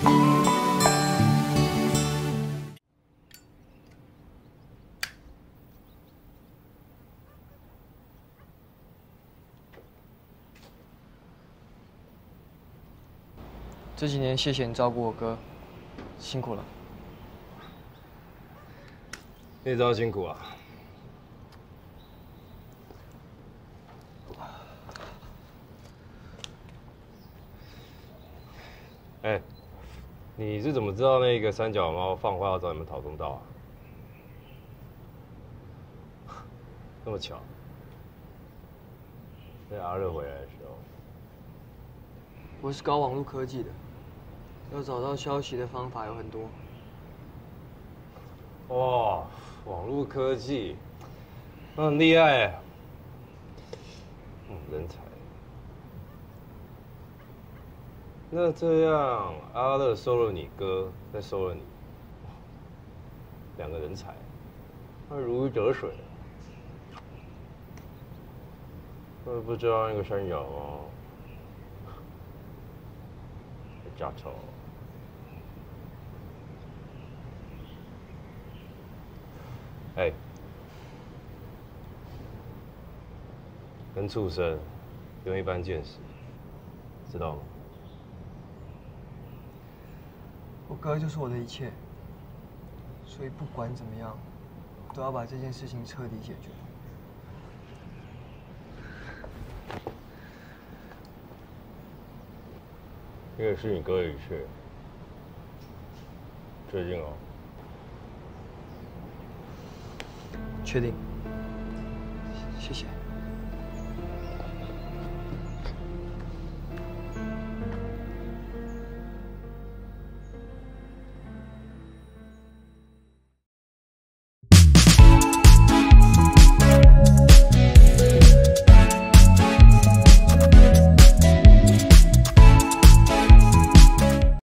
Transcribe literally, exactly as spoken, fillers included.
这几年谢谢你照顾我哥，辛苦了。 你也知道辛苦啊。哎，你是怎么知道那个三脚猫放话要找你们讨公道啊？那么巧，在阿乐回来的时候。 我是搞网络科技的，要找到消息的方法有很多。 哇，网络科技，那很厉害哎，嗯，人才。那这样，阿乐收了你哥，再收了你，两个人才，那如鱼得水。我也不知道那个山脚猫家丑。哎，跟畜生用一般见识，知道吗？ 我哥就是我的一切，所以不管怎么样，都要把这件事情彻底解决。 因为是你哥的一切，确定哦？ 确定。谢谢。